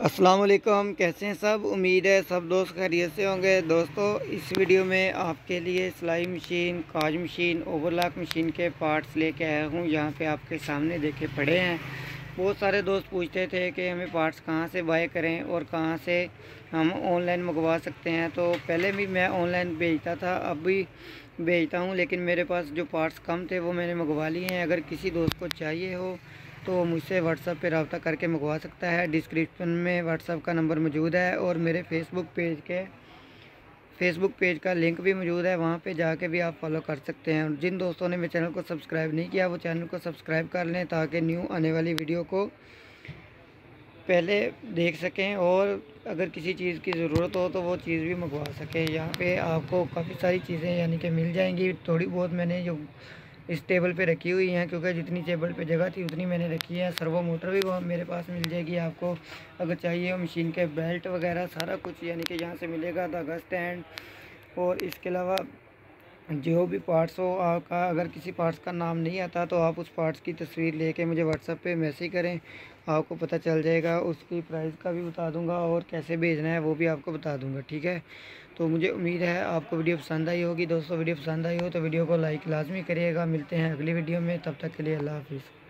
अस्सलाम वालेकुम। कैसे हैं सब? उम्मीद है सब दोस्त खैरियत से होंगे। दोस्तों, इस वीडियो में आपके लिए सिलाई मशीन, काज मशीन, ओवरलॉक मशीन के पार्ट्स लेके आया हूं। यहाँ पे आपके सामने देखे पड़े हैं। बहुत सारे दोस्त पूछते थे कि हमें पार्ट्स कहाँ से बाय करें और कहाँ से हम ऑनलाइन मंगवा सकते हैं। तो पहले भी मैं ऑनलाइन भेजता था, अब भी भेजता हूँ, लेकिन मेरे पास जो पार्ट्स कम थे वो मैंने मंगवा लिए हैं। अगर किसी दोस्त को चाहिए हो तो मुझसे व्हाट्सएप पे रब्ता करके मंगवा सकता है। डिस्क्रिप्शन में व्हाट्सएप का नंबर मौजूद है और मेरे फेसबुक पेज का लिंक भी मौजूद है, वहाँ पे जाके भी आप फॉलो कर सकते हैं। और जिन दोस्तों ने मेरे चैनल को सब्सक्राइब नहीं किया वो चैनल को सब्सक्राइब कर लें ताकि न्यू आने वाली वीडियो को पहले देख सकें और अगर किसी चीज़ की ज़रूरत हो तो वो चीज़ भी मंगवा सकें। यहाँ पे आपको काफ़ी सारी चीज़ें यानी कि मिल जाएंगी। थोड़ी बहुत मैंने जो इस टेबल पे रखी हुई हैं, क्योंकि जितनी टेबल पे जगह थी उतनी मैंने रखी है। सर्वो मोटर भी वो मेरे पास मिल जाएगी आपको, अगर चाहिए हो। मशीन के बेल्ट वगैरह सारा कुछ यानी कि यहाँ से मिलेगा। धागा स्टैंड और इसके अलावा जो भी पार्ट्स हो आपका, अगर किसी पार्ट्स का नाम नहीं आता तो आप उस पार्ट्स की तस्वीर लेके मुझे व्हाट्सएप पे मैसेज करें, आपको पता चल जाएगा। उसकी प्राइस का भी बता दूंगा और कैसे भेजना है वो भी आपको बता दूंगा, ठीक है। तो मुझे उम्मीद है आपको वीडियो पसंद आई होगी। दोस्तों, वीडियो पसंद आई हो तो वीडियो को लाइक लाजमी करिएगा। मिलते हैं अगली वीडियो में, तब तक के लिए अल्लाह हाफिज़।